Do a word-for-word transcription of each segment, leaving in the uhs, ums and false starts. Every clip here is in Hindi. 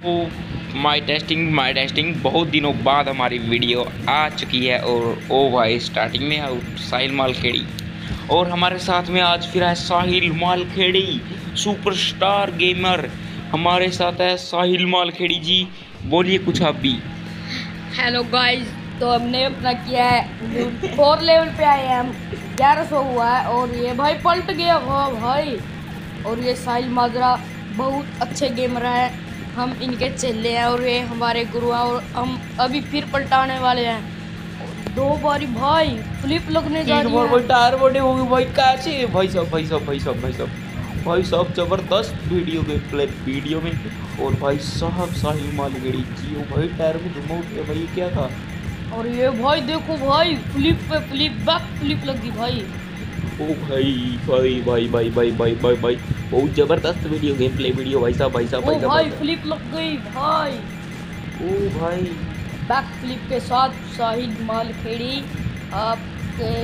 ओ माई टेस्टिंग माई टेस्टिंग बहुत दिनों बाद हमारी वीडियो आ चुकी है। और ओ भाई स्टार्टिंग में आउट साहिल मालखेड़ी और हमारे साथ में आज फिर है साहिल मालखेड़ी सुपरस्टार गेमर। हमारे साथ है साहिल मालखेड़ी जी, बोलिए कुछ आप भी। हेलो गाइस, तो हमने अपना किया है फोर लेवल पे आए हैं हम, ग्यारह सौ हुआ है और ये भाई पलट गया वाह भाई। और ये साहिल माजरा बहुत अच्छे गेमर हैं, हम इनके चेले हैं और ये हमारे गुरु हैं और हम अभी फिर पलटाने वाले हैं। दो बारी भाई फ्लिप लगने जा रही है। टायर बड़े हो गए भाई, कैसे भाई साहब भाई साहब भाई साहब भाई साहब भाई साहब जबरदस्त वीडियो गेम प्ले वीडियो में। और भाई साहब साहिल मालखेड़ी जी ओ भाई टायर में धुआं उठ गया भाई, ये क्या था। और ये भाई देखो भाई फ्लिप पे फ्लिप बैक फ्लिप लगी भाई। ओ भाई भाई भाई भाई भाई भाई भाई भाई बहुत जबरदस्त वीडियो गेम प्ले वीडियो भाई साहब भाई साहब ओ भाई भाई साहब। फ्लिप लग गई भाई, ओ भाई बैक फ्लिप के साथ साहिल मालखेड़ी आपके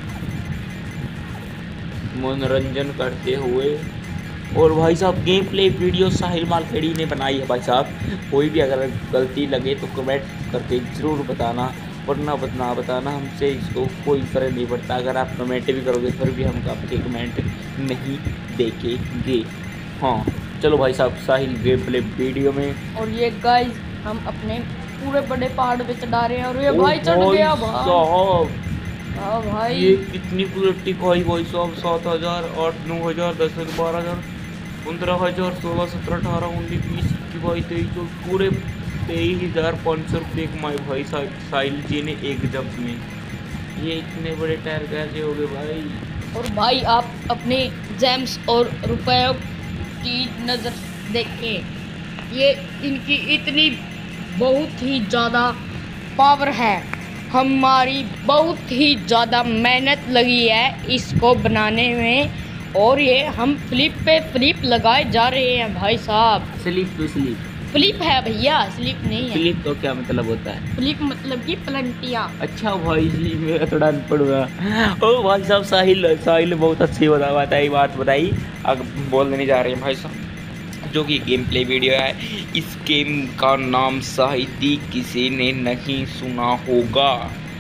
मनोरंजन करते हुए। और भाई साहब game play video Sahil Malkhedi ने बनाई है भाई साहब। कोई भी अगर गलती लगे तो कमेंट करके ज़रूर बताना, वरना बतना बताना हमसे इसको कोई फर्क नहीं पड़ता। अगर आप कमेंट भी करोगे फिर भी हम आपके कमेंट नहीं देखेंगे। हाँ चलो भाई साहब साहिल गेम प्ले वीडियो में। और ये गाइस हम अपने पूरे बड़े पहाड़ पे चढ़ा रहे हैं और ये भाई चढ़ गया भाई साहब। हाँ भाई ये कितनी बुलेट खाई भाई साहब, सात हजार आठ नौ हजार दस हजार बारह हजार पंद्रह हजार सोलह सत्रह अठारह उन्नीस बीस इक्कीस बाईस तेईस चौबीस पूरे तेईस हजार पाँच सौ रुपये कमाए भाई साहिल जी ने एक जंप में। ये इतने बड़े टायर कैसे हो गए भाई। और भाई आप अपने जेम्स और रुपयों की नज़र देखें, ये इनकी इतनी बहुत ही ज़्यादा पावर है, हमारी बहुत ही ज़्यादा मेहनत लगी है इसको बनाने में। और ये हम फ्लिप पे फ्लिप लगाए जा रहे हैं भाई साहब। स्लिप टू स्लिप फ्लिप है भैया, स्लिप नहीं है। स्लिप तो क्या मतलब होता है? फ्लिप मतलब कि पलंटियाँ। अच्छा भाई जी मेरा थोड़ा अनपढ़ हुआ। ओ भाई साहब साहिल साहिल बहुत अच्छी बता बताई बात बताई। अब बोल देने जा रहे हैं भाई साहब जो कि गेम प्ले वीडियो है। इस गेम का नाम शायद ही किसी ने नहीं सुना होगा।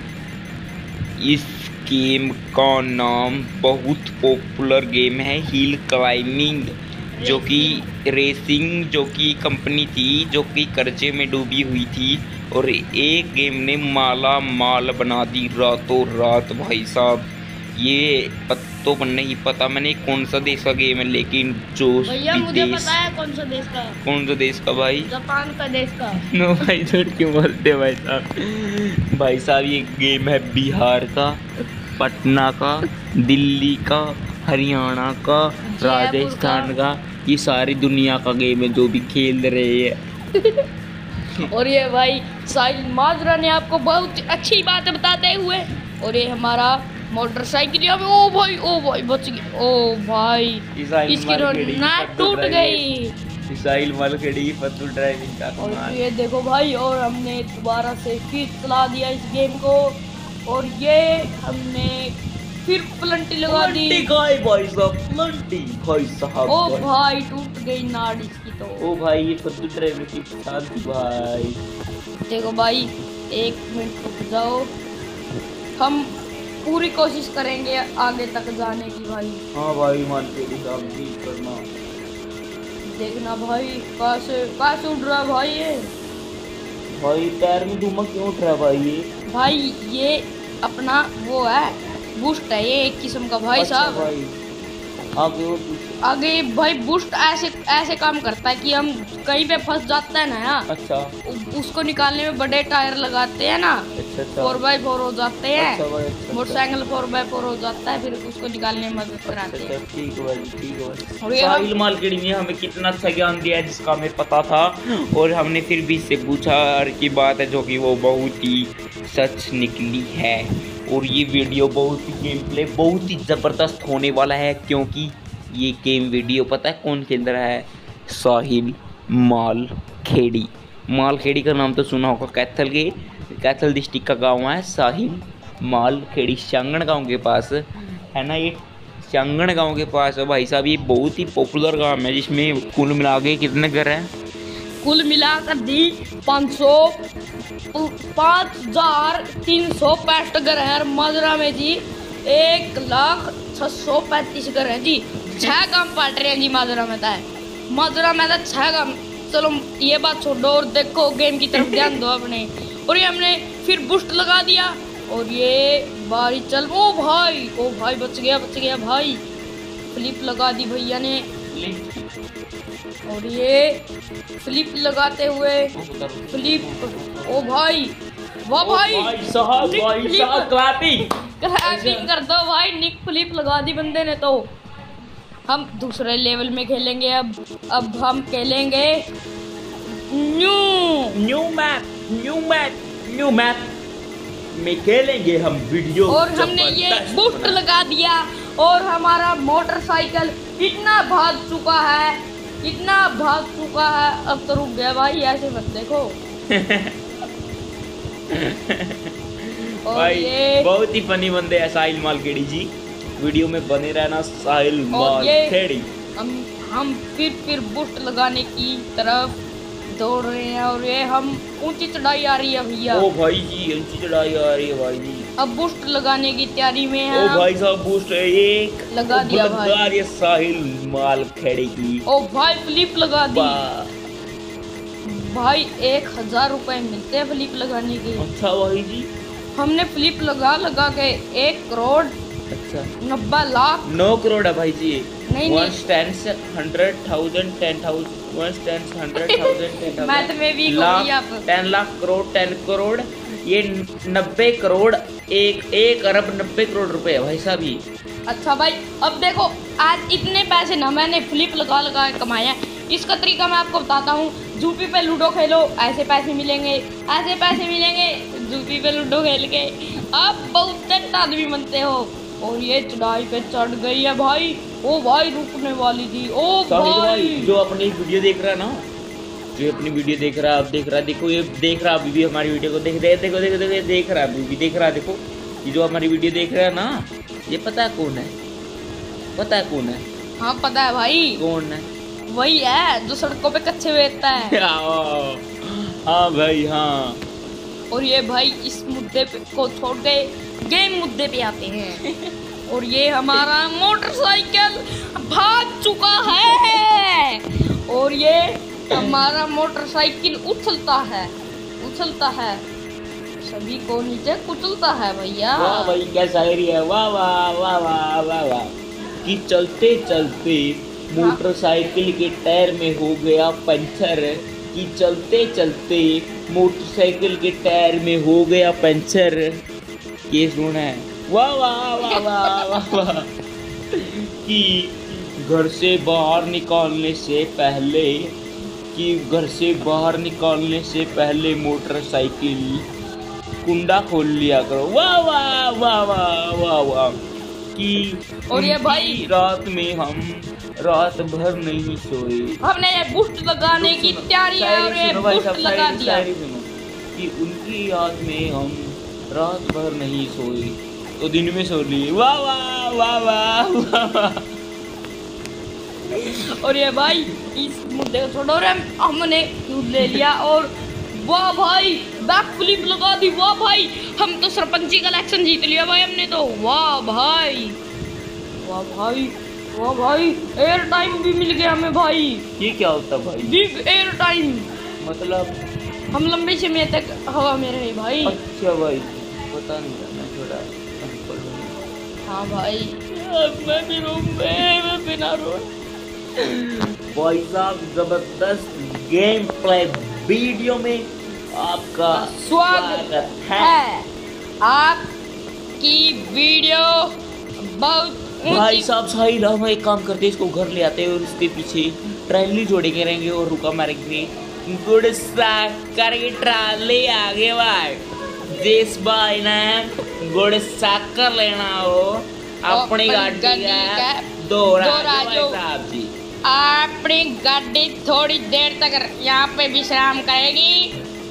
इस गेम का नाम बहुत पॉपुलर गेम है हिल क्लाइंबिंग, जो कि रेसिंग जो कि कंपनी थी जो कि कर्जे में डूबी हुई थी और एक गेम ने माला माल बना दी रातों रात भाई साहब। ये तो नहीं पता मैंने कौन सा देश का गेम है, लेकिन जो भैया मुझे पता है कौन सा देश का। कौन सा देश का भाई? जापान का देश का। नो भाई झूठ क्यों बोलते भाई साहब। भाई साहब ये गेम है बिहार का, पटना का, दिल्ली का, हरियाणा का, राजस्थान का, ये सारी दुनिया का गेम है जो भी खेल रहे हैं। और ये भाई साहिल माजरा ने आपको बहुत अच्छी बात बताते हुए। और ये हमारा मोटरसाइकिल में ओ भाई ओ भाई बच गया। ओ भाई इसकी नाक टूट गई। साहिल मालखेड़ी फतुल ड्राइविंग का और कमाल। ये देखो भाई, और हमने दोबारा से फिर चला दिया इस गेम को और ये हमने फिर प्लंटी लगा दी। भाई साहब प्लंटी भाई साहब। ओ भाई टूट गई नाड़ इसकी तो। ओ भाई ये फतुल ड्राइविंग की शादी भाई। देखो भाई एक मिनट रुक जाओ, हम पूरी कोशिश करेंगे आगे तक जाने की भाई। हाँ भाई मालखेड़ी साहब जी करना। देखना भाई कैसे कैसे उड़ रहा है भाई ये। भाई टायर में धुआं क्यों उठ रहा है भाई ये? भाई ये अपना वो है बूस्ट है, ये एक किस्म का भाई अच्छा साहब। भाई आगे और कुछ? आगे भाई बूस्ट ऐसे ऐसे काम करता है कि हम कहीं पे फंस जाता है ना यार, अच्छा उ- उसको निकालने में बड़े टायर लगाते हैं ना, अच्छा अच्छा फोर बाई फोर हो जाते हैं। अच्छा भाई अच्छा मोटरसाइकिल फोर बाई फोर हो जाता है, फिर उसको निकालने में मदद कराते हैं। अच्छा ठीक है भाई ठीक है भाई। और ये हम- साहिल मालखेड़ी ने हमें कितना अच्छा ज्ञान दिया है जिसका हमें पता था, और हमने फिर भी इससे पूछा की बात है जो कि वो बहुत ही सच निकली है। और ये वीडियो बहुत ही गेम प्ले बहुत ही ज़बरदस्त होने वाला है, क्योंकि ये गेम वीडियो पता है कौन खेल रहा है? साहिल मालखेड़ी। मालखेड़ी का नाम तो सुना होगा, कैथल के कैथल डिस्ट्रिक्ट का गांव है साहिल मालखेड़ी, शांगण गांव के पास है ना। ये शांगण गांव के पास है भाई साहब। ये बहुत ही पॉपुलर गांव है जिसमें कुल मिला के कितने घर हैं? कुल मिलाकर दी पाँच सौ पाँच हजार तीन सौ पैंसठ घर है माजरा में जी। एक लाख छः सौ पैंतीस घर है जी। छह काम पट रहे हैं जी माजरा में था माजरा में था छह काम। चलो ये बात छोड़ो और देखो गेम की तरफ ध्यान दो अपने। और ये हमने फिर बूस्ट लगा दिया और ये बारी चल। ओ भाई ओ भाई बच गया बच गया भाई। फ्लिप लगा दी भैया ने। और ये फ्लिप लगाते हुए फ्लिप। ओ भाई वाह भाई साहब भाई साहब क्लैपिंग क्लैपिंग कर दो भाई। निक फ्लिप लगा दी बंदे ने। तो हम दूसरे लेवल में खेलेंगे अब। अब हम खेलेंगे new new map new map new map में खेलेंगे हम वीडियो। और हमने ये बूस्ट लगा दिया और हमारा मोटरसाइकिल इतना भाग चुका है इतना भाग चुका है। अब तो रुक गया भाई ऐसे मत देखो। और भाई ये बहुत ही फनी बंदे हैं साहिल मालखेड़ी जी। वीडियो में बने रहना साहिल मालखेड़ी। हम हम फिर फिर बूस्ट लगाने की तरफ दौड़ रहे हैं। और ये हम ऊंची चढ़ाई आ रही है भैया। ओ भाई जी ऊंची चढ़ाई आ रही है भाई जी। अब बूस्ट लगाने की तैयारी में है। ओ भाई साहब बूस्ट एक लगा दिया भाई। लगा दिया साहिल मालखेड़ी की। ओ भाई फ्लिप लगा दी भाई। एक हजार रुपए मिलते हैं फ्लिप लगाने के। अच्छा भाई जी हमने फ्लिप लगा लगा के एक करोड़ अच्छा नब्बे लाख नौ करोड़ है भाई जी। नहीं वन नहीं stands hundred thousand ten thousand one stands hundred thousand ten math में भी लाख टेन लाख करोड़ टेन करोड़ ये नब्बे करोड़ एक एक अरब नब्बे करोड़ रुपए है भाई साहब ये। अच्छा भाई अब देखो आज इतने पैसे ना मैंने फ्लिप लगा लगा के कमाए हैं। इसका तरीका मैं आपको बताता हूँ। जूपी पे लूडो खेलो ऐसे पैसे मिलेंगे ऐसे पैसे मिलेंगे। जूपी पे लूडो खेल के आप बहुत अच्छा आदमी बनते हो। और ये चढ़ाई पे चढ़ गई है भाई। ओ भाई रुकने वाली थी। ओ भाई जो अपनी वीडियो देख रहा है ना जो अपनी वीडियो देख रहा है अब देख रहा है देखो ये देख रहा अभी भी हमारी वीडियो को देख रहे देखो देखो देखो देख रहा अभी भी देख रहा देखो ये जो हमारी वीडियो देख रहा है ना ये पता है कौन है पता है कौन है। हाँ पता है भाई कौन है वही है जो सड़कों पे कच्चे बेचता है। हाँ भाई हाँ। और ये भाई इस मुद्दे पे को छोड़ के गेम मुद्दे पे आते हैं। और ये हमारा मोटरसाइकिल भाग चुका है और ये हमारा मोटरसाइकिल उछलता है उछलता है सभी को नीचे कुचलता है भैया। वाह भाई क्या शायरी है। वाह वाह वाह वाह वाह वाह कि चलते चलते मोटरसाइकिल के टायर में हो गया पंचर। कि चलते चलते मोटरसाइकिल के टायर में हो गया पंचर। ये सुना है। वाह वाह वाह वाह वाह वाह कि घर से बाहर निकालने से पहले कि घर से बाहर निकालने से पहले मोटरसाइकिल कुंडा खोल लिया करो। वाह वाह वाह वाह वाह वाह कि और ये भाई रात में हम रात भर नहीं सोए। हमने ये बूस्ट लगाने की तैयारी है और ये बूस्ट लगा दिया। कि उनकी याद में हम रात भर नहीं सोए तो दिन में सो लिए। वाह वाह वाह वाह वाह। और ये भाई इस मुद्दे को छोड़ो रे हमने ले लिया और वाह भाई बैक फ्लिप लगा दी। वाह भाई हम तो सरपंची का इलेक्शन जीत लिया भाई हमने तो। वाह भाई वाह भाई वाह भाई एयर टाइम भी मिल गया हमें भाई। ये क्या होता है भाई। बिग एयर टाइम मतलब हम लंबे समय तक हवा में रहे भाई। अच्छा भाई पता नहीं था मैं थोड़ा। हाँ भाई मैं भी रो मैं बिना रो भाई साहब जबरदस्त गेम प्ले वीडियो में आपका स्वागत है, है। आपकी वीडियो बहुत भाई साहब साहिल हम एक काम करते हैं इसको घर ले आते हैं और इसके पीछे ट्रैली जोड़ेंगे रहेंगे और रुका मारेंगे गुड़ करके ट्राली आगे भाई जिस भाई ने गुड़ साकर लेना हो अपनी गाड़ी का दोहरा साहब जी अपनी गाड़ी थोड़ी देर तक यहाँ पे विश्राम करेगी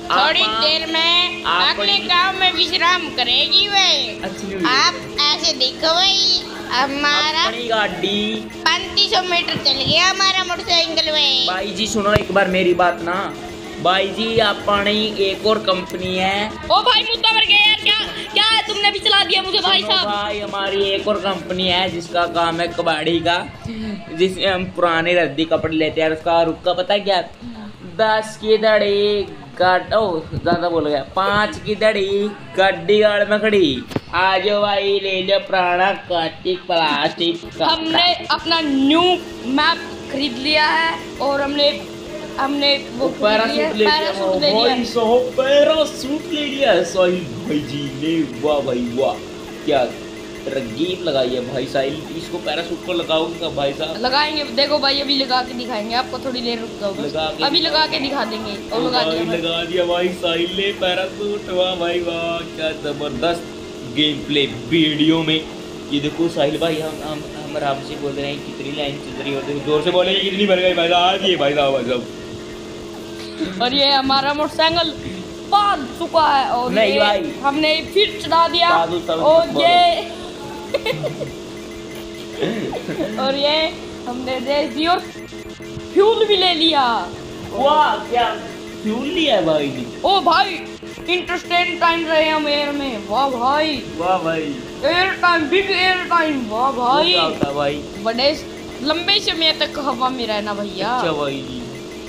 थोड़ी देर में अगले गांव में विश्राम करेगी वे। आप ऐसे देखो भाई, हमारा गाड़ी पैंतीस सौ मीटर चल गया हमारा मोटरसाइकिल में। भाई जी सुनो एक बार मेरी बात ना, भाई जी अपनी एक और कंपनी है। ओ भाई मुद्दा मर गया यार, क्या क्या है, तुमने भी चला दिया मुझे भाई साहब। भाई हमारी एक और कंपनी है जिसका काम है कबाड़ी का, जिसमें हम पुराने रद्दी कपड़े लेते हैं। उसका रुका पता है क्या, दस की दड़ी गाड़ ओ ज्यादा बोल गया, पाँच की दड़ी गड्डी गाड़ में खड़ी, आज भाई ले लो पुराना प्लास्टिक प्लास्टिक। हमने अपना न्यू मैप खरीद लिया है और हमने हमने वो पैरासूट ले पैरासूट ले लिया। भाई साहब पैरासूट ले लिया है साहिल भाई जी ने। वाह भाई वाह, क्या तरकीब लगाई है भाई साहिल। इसको पैरासूट को लगाओगे क्या भाई साहब? लगाएंगे, देखो भाई अभी लगा के दिखाएंगे आपको, थोड़ी देर रुक जाओ, अभी लगा के दिखा देंगे। और लगा दिया लगा दिया भाई साहिल ने पैरासूट। वाह भाई वाह, क्या जबरदस्त गेम प्ले वीडियो में। ये देखो साहिल भाई, हम हम हम आराम से बोल रहे हैं कितनी लाइन चल रही है, और देखो जोर से बोलेंगे कितनी भर गई भाई साहब। ये भाई साहब भाई साहब और ये हमारा मोटरसाइकिल पाद चुका है और नहीं ये भाई, हमने फिर चढ़ा दिया। और ये और ये हमने दे दी और फ्यूल भी ले लिया। वाह क्या फ्यूल लिया है भाई ने। ओ भाई इंटरेस्टिंग टाइम रहे हम एयर में। वाह भाई वाह भाई, air time, big air time. वाह भाई, क्या होता है भाई? बड़े लंबे समय तक हवा में रहना भैया। अच्छा भाई जी।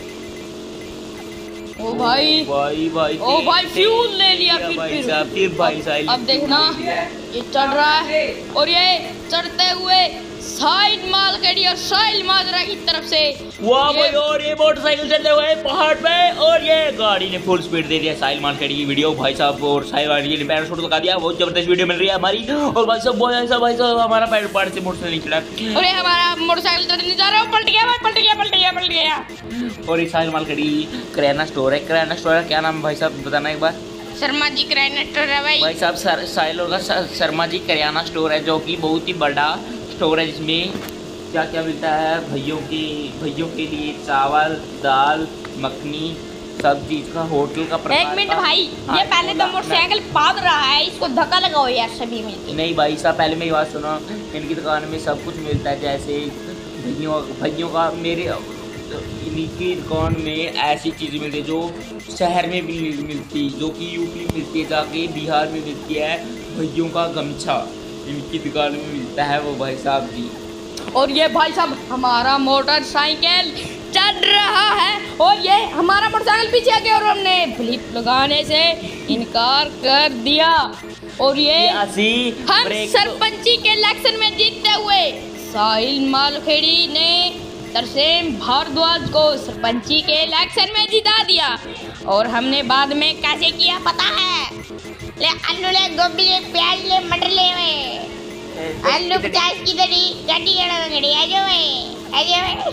ओ भाई भाई भाई ओ भाई फ्यूल ले लिया फिर भाई फिर साहब, फिर भाई साहिल। अब देखना ये चढ़ रहा है और ये चढ़ते हुए साइड माल कड़ी और साइल माजरा की तरफ से। वाह भाई, और ये मोटरसाइकिल चलते हुए पहाड़ पे, और ये गाड़ी ने फुल स्पीड दे दिया साहिल मार्केट की वीडियो भाई साहब। और साहिल वाली ने पैराशूट लगा दिया, बहुत जबरदस्त वीडियो मिल रही है हमारी। और भाई साहब बहुत ऐसा भाई साहब हमारा पैर पाड़ से मोटरसाइकिल नहीं चढ़ा, और ये हमारा मोटरसाइकिल चढ़ने जा रहा है, पलट गया भाई, पलट गया पलट गया पलट गया। और ये साहिल मार्केट की किराना स्टोर है। किराना स्टोर है, क्या नाम है भाई साहब बताना एक बार? शर्मा जी किराना स्टोर है भाई। भाई साहब सर साहिल का शर्मा जी किराना स्टोर है, जो कि बहुत ही बड़ा स्टोर है, जिसमें क्या क्या मिलता है भैयों की भैयों के लिए चावल दाल मखनी सब चीज का, होटल का प्रकार। एक मिनट भाई, ये पहले तो मोटरसाइकिल पाद रहा है, इसको धक्का लगाओ यार सभी मिलके। नहीं भाई साहब, पहले मेरी बात सुनो। इनकी दुकान में सब कुछ मिलता है, जैसे भैयों भैयों का, मेरे इनकी दुकान में ऐसी चीज़ें मिलती है जो शहर में भी नहीं मिलती, जो कि यूपी में मिलती है, जाके बिहार में मिलती है। भैयों का गमछा इनकी दुकान में मिलता है वो भाई साहब जी। और ये भाई साहब हमारा मोटरसाइकिल चल रहा है और ये हमारा मोटरसाइकिल पीछे आ गया और हमने फ्लिप लगाने से इनकार कर दिया। और ये हम सरपंची के इलेक्शन में जीतते हुए साहिल मालखेड़ी ने तरसेम भारद्वाज को सरपंची के इलेक्शन में जिता दिया। और हमने बाद में कैसे किया पता है? ले आलू ले, गोभी ले, प्याज ले, मटर ले, में आलू पचास की दरी गाड़ी गड़ा गड़ी आ जाओ में आ जाओ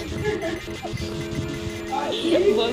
बोल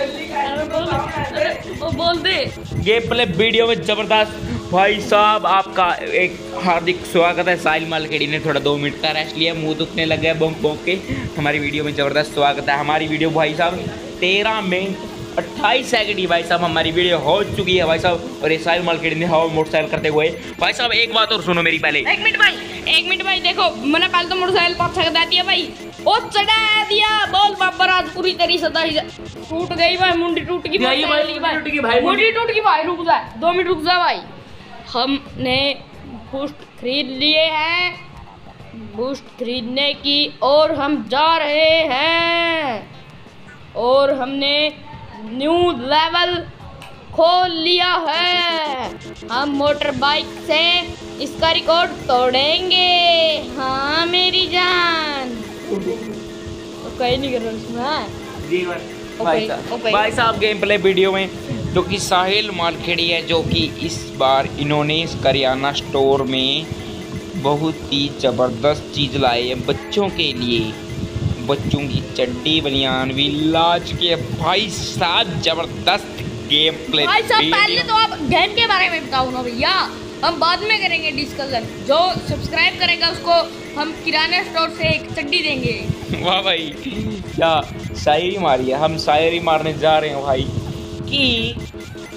दे बोल दे। गेम प्ले वीडियो में जबरदस्त भाई साहब, आपका एक हार्दिक स्वागत है। साहिल मालखेड़ी ने थोड़ा दो मिनट का रेस्ट लिया, मुंह दुखने लग गया बोंक बोंक के। हमारी वीडियो में जबरदस्त स्वागत है। हमारी वीडियो भाई साहब तेरह मिनट अट्ठाईस सेकंड ही भाई साहब हमारी वीडियो हो चुकी है भाई साहब। और ये साहिल मालखेड़ी ने हवा मोटरसाइकिल करते हुए भाई साहब, एक बात और सुनो मेरी पहले। एक मिनट भाई एक मिनट भाई देखो, मैंने पहले तो मोटरसाइकिल पाप छक दिया भाई, ओ चढ़ा दिया बोल बाबर आज पूरी तरीके से टूट गई भाई, मुंडी टूट गई भाई, मुंडी टूट गई भाई। रुक जा दो मिनट रुक जा भाई, हमने बूस्ट खरीद लिए हैं, बूस्ट खरीदने की और हम जा रहे हैं। और हमने न्यू लेवल खोल लिया है, हम मोटर बाइक से इसका रिकॉर्ड तोड़ेंगे। हाँ मेरी जान, तो कहीं नहीं कर रहा जी भाई साहब। भाई साहब गेम प्ले वीडियो में जो कि साहिल मालखेड़ी है, जो कि इस बार इन्होंने इस करियाना स्टोर में बहुत ही ज़बरदस्त चीज़ लाई है बच्चों के लिए। बच्चों की चड्डी बनियान भी लाज के भाई साहब, जबरदस्त गेम प्ले। भाई साहब पहले तो आप गेम के बारे में बताओ ना भैया, हम बाद में करेंगे डिस्कशन। जो सब्सक्राइब करेगा उसको हम किराना स्टोर से एक चड्डी देंगे। वाह भाई, क्या शायरी मारी है। हम शायरी मारने जा रहे हैं भाई कि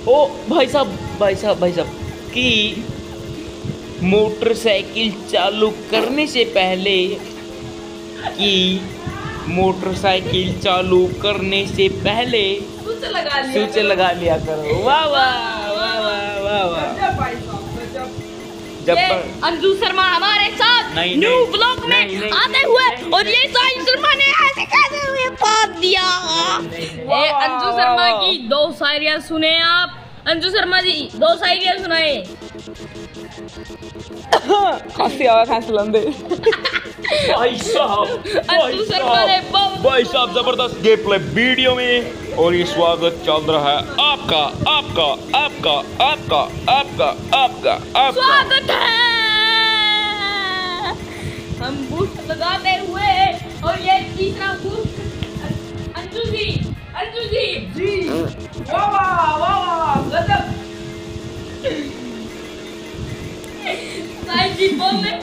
ओ भाई साहब भाई साहब भाई साहब कि मोटरसाइकिल चालू करने से पहले कि मोटरसाइकिल चालू करने से पहले स्विच लगा लिया स्विच लगा लिया करो। वाह वाह वाह वाह वाह वाह। जब ये अंजू शर्मा हमारे साथ नहीं, न्यू नहीं, ब्लॉग में नहीं, नहीं, आते नहीं, हुए नहीं, और ये साहिल शर्मा ने ऐसे कैसे हुए पाद दिया। ये अंजू शर्मा की दो शायरियां सुने आप। अंजू शर्मा जी दो शायरियां सुनाए। खांसी आवा खांसी लंबे। भाई साहब अंजू शर्मा ने बहुत भाई साहब जबरदस्त गेम प्ले वीडियो में और ये स्वागत चल रहा है आपका आपका आपका आपका आपका आपका आपका स्वागत है। हम बूस्ट लगाते हुए और ये तीसरा बूस्ट अंजू जी अंजू जी जी वाह वाह वाह गजब। साई जी बोले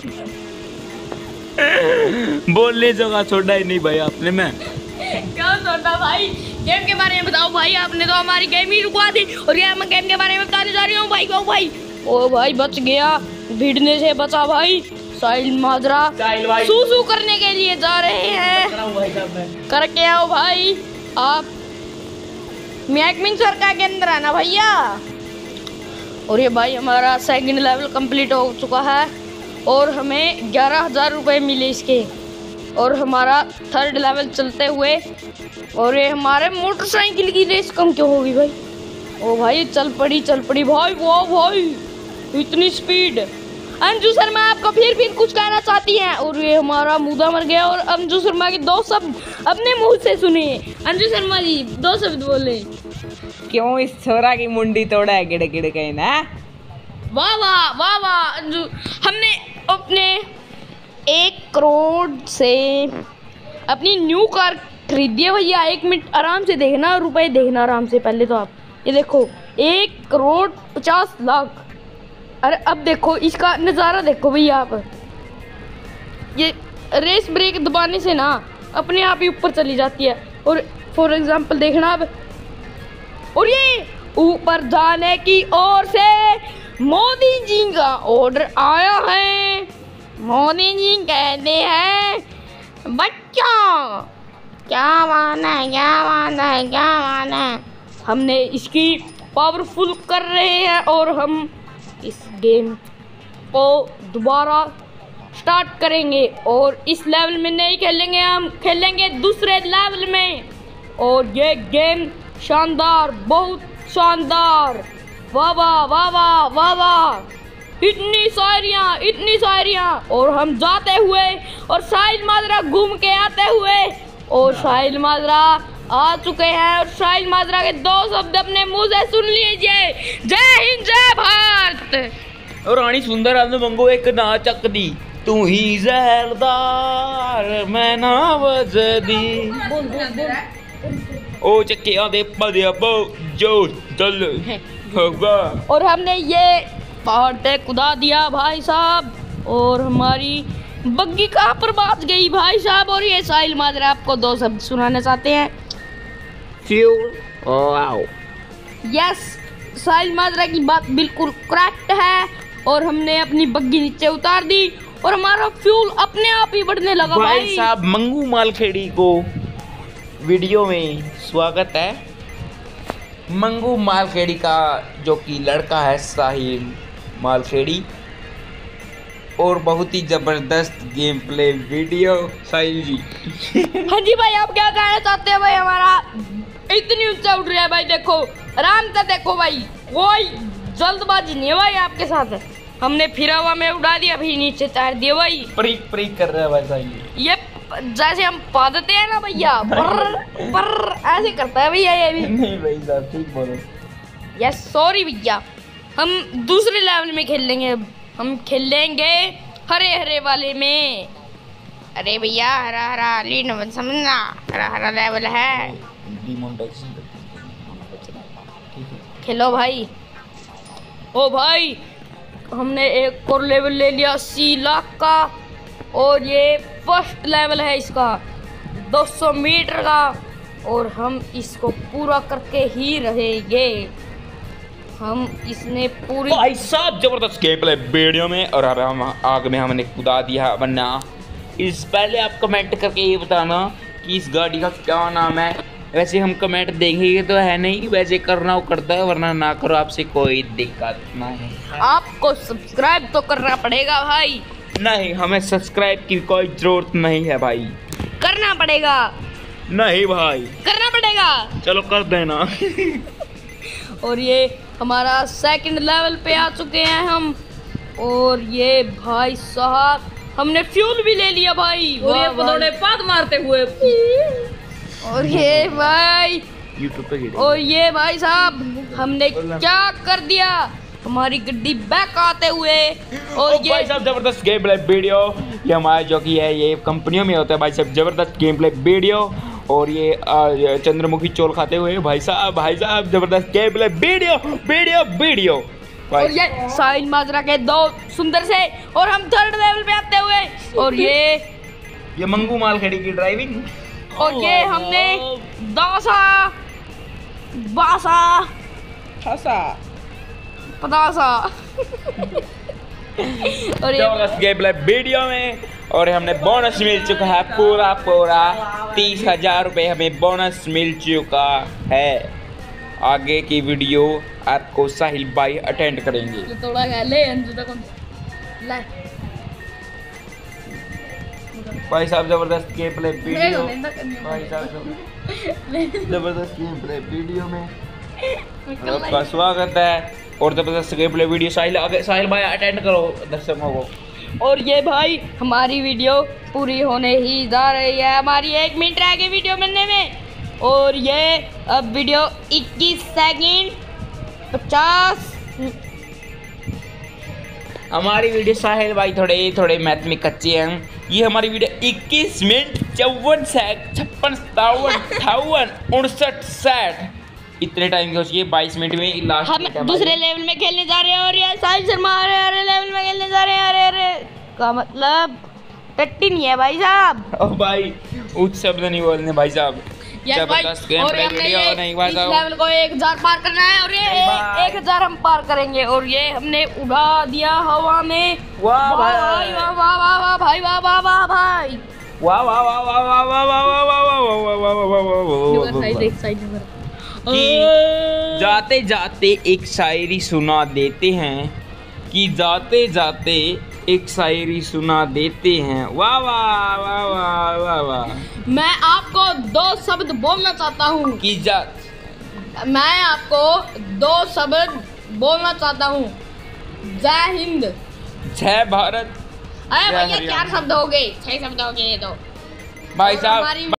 बोलने जगह छोड़ा ही नहीं भाई आपने। मैं क्या छोटा भाई गेम के बारे में बताओ भाई। आपने तो हमारी गेम ही रुकवा दी और ये मैं गेम के बारे में बताने जा रही हूँ भाई। को भाई ओ भाई बच गया, भिड़ने से बचा भाई। साहिल माजरा साहिल भाई सू सू करने के लिए जा रहे हैं। करके आओ भाई आप। मैकमिन सर का के अंदर आना भैया। और ये भाई हमारा सेकंड लेवल कंप्लीट हो चुका है और हमें ग्यारह हजार रुपये मिले इसके। और हमारा थर्ड लेवल चलते हुए और ये हमारे मोटरसाइकिल की रेस कम क्यों होगी भाई। ओ भाई चल पड़ी चल पड़ी भाई। वो भाई इतनी स्पीड। अंजू शर्मा आपको फिर फिर कुछ कहना चाहती हैं। और ये हमारा मुद्दा मर गया और अंजू शर्मा के दो शब्द अपने मुंह से सुनिए। अंजू शर्मा जी दो शब्द बोले। क्यों इस छोरा की मुंडी तोड़ा है गिड़े गिड़े कहीं ना। वाह वाह वाह वाह अंजू। हमने अपने एक करोड़ से अपनी न्यू कार खरीदी है भैया। एक मिनट आराम से देखना, रुपए देखना आराम से। पहले तो आप ये देखो एक करोड़ पचास लाख। अरे अब देखो इसका नज़ारा देखो भैया आप। ये रेस ब्रेक दबाने से ना अपने आप ही ऊपर चली जाती है। और फॉर एग्जांपल देखना अब। और ये ऊपर जाने की ओर से मोदी जी का ऑर्डर आया है। मोदी जी कहते हैं बच्चा क्या माना है क्या माना है क्या माना है। हमने इसकी पावरफुल कर रहे हैं और हम इस गेम को दोबारा स्टार्ट करेंगे और इस लेवल में नहीं खेलेंगे, हम खेलेंगे दूसरे लेवल में। और ये गेम शानदार, बहुत शानदार। वाह वाह वाह वाह वाह वाह। इतनी शायरियाँ इतनी शायरियाँ। और हम जाते हुए और साहिल माजरा घूम के आते हुए और साहिल माजरा आ चुके हैं। और साहिल माजरा के दो शब्द अपने मुंह से सुन लीजिए। जय हिंद जय भारत। और रानी सुंदर आपने मंगो एक ना चक दी तू ही जहरदार मैं ना वजदी ओ चक्के आदे पदे बो जो चल होगा। और हमने ये पहाड़ पे कुदा दिया भाई साहब और हमारी बग्गी कहाँ पर बाज गई भाई साहब। और ये साहिल माजरा आपको दो शब्द सुनाना चाहते हैं। Fuel wow. Yes Sahil Majra की बात बिल्कुल करेक्ट है। और हमने अपनी बग्गी नीचे उतार दी और हमारा फ्यूल अपने आप ही बढ़ने लगा भाई, भाई साहब। मंगू मालखेड़ी को वीडियो में स्वागत है। मंगू मालखेड़ी का जो कि लड़का है साहिल मालखेड़ी। और बहुत ही जबरदस्त game play video Sahil ji. हाँ जी भाई आप क्या कहना चाहते हैं भाई। हमारा इतनी ऊंचा उठ रहा है भाई। देखो आराम से देखो भाई, कोई जल्दबाजी नहीं है भाई आपके साथ। हमने फिर हवा में उड़ा दिया, अभी नीचे तार दिया भाई। प्रीक प्रीक कर रहा है भाई साहिल। ये जैसे हम पादते हैं ना भैया, पर पर ऐसे करता है भैया ये भी। नहीं भाई साहब ठीक बोलो। यस सॉरी भैया। हम दूसरे लेवल में खेल लेंगे। हम खेल लेंगे हरे हरे वाले में। अरे भैया हरा हरा लीन मत समझना, हरा हरा लेवल है। खेलो भाई। ओ भाई हमने एक और लेवल ले लिया अस्सी लाख का। और ये फर्स्ट लेवल है इसका दो सौ मीटर का। और हम इसको पूरा करके ही रहेंगे। हम इसने पूरी भाई साहब जबरदस्त गेम प्ले वीडियो में, और अब हम आग में हमने कूदा दिया। वरना इस पहले आप कमेंट करके ये बताना कि इस गाड़ी का क्या नाम है। वैसे हम कमेंट देंगे तो है नहीं, वैसे करना वो करता है, वरना ना करो, आपसे कोई दिक्कत नहीं। आपको सब्सक्राइब तो करना पड़ेगा भाई। नहीं, हमें सब्सक्राइब की कोई जरूरत नहीं है भाई। करना पड़ेगा। नहीं भाई, करना पड़ेगा। चलो कर देना। और ये हमारा सेकंड लेवल पे आ चुके हैं हम। और ये भाई साहब हमने फ्यूल भी ले लिया भाई। और ये पतोड़े पाद मारते हुए। और ये भाई यूट्यूब पे गिरे। और ये भाई साहब हमने क्या कर दिया, हमारी गड्डी बैक आते हुए। और ओ ये भाई साहब जबरदस्त गेम प्ले वीडियो, ये हमारा जो कि है ये कंपनियों में होता है भाई साहब, जबरदस्त गेम प्ले वीडियो। और ये आ, चंद्रमुखी चोल खाते हुए भाई साहब भाई साहब जबरदस्त game play video video video. और ये साहिल माजरा के दो सुंदर से, और हम थर्ड लेवल पे आते हुए। और ये ये मंगू माल खड़ी की ड्राइविंग। और ये हमने दासा बासा हंसा पतासा और ये जबरदस्त गेम प्ले वीडियो में, और हमने बोनस मिल चुका है पूरा पूरा तीस हजार रुपये हमें बोनस मिल चुका है। आगे की वीडियो आपको साहिल भाई अटेंड करेंगे। थोड़ा ले अंजू तक ले भाई साहब जबरदस्त गेम प्ले वीडियो, भाई साहब जबरदस्त गेम प्ले वीडियो में आपका स्वागत है। और जबरदस्त गेम प्ले वीडियो साहिल आगे, साहिल भाई अटेंड करो दर्शकों को। और ये भाई हमारी वीडियो पूरी होने ही जा रही है, हमारी एक मिनट रह गई वीडियो बनने में। और ये अब वीडियो इक्कीस सेकंड पचास। हमारी वीडियो साहिल भाई थोड़े थोड़े मैथ में कच्चे हैं। ये हमारी वीडियो इक्कीस मिनट चौवन सेकंड छप्पन सतावन अठावन उनसठ साठ इतने टाइम की हो चुकी है। बाईस मिनट में लास्ट हम दूसरे लेवल में खेलने जा रहे हैं। और ये साहिल शर्मा अरे अरे लेवल में खेलने जा रहे हैं। अरे अरे का मतलब टट्टी नहीं है भाई साहब। ओ भाई उच्च शब्द नहीं बोलने भाई साहब। यस भाई, जबरदस्त गेम और प्ले हमने वीडियो ये नहीं भाई इस साहब। लेवल को एक हजार पार करना है। और ये बाय। एक हजार हम पार करेंगे। और ये हमने उड़ा दिया हवा में। वाह वाह भाई, वाह वाह वाह वाह भाई वाह वाह वाह भाई। वाह वाह वाह वाह वाह वाह वाह वाह वाह वाह वाह वाह वाह वाह वाह वाह वाह। एक साइड में कि जाते जाते एक शायरी सुना देते हैं, कि जाते जाते एक शायरी सुना देते हैं। वाह वाह वाह वाह वाह वाह। मैं आपको दो शब्द बोलना चाहता हूँ। कि जा मैं आपको दो शब्द बोलना चाहता हूँ। जय हिंद। जय भारत। अरे जय भैया हरियाणा। चार शब्द हो गए, छह शब्द हो गए ये तो। भाई और साहब हमारी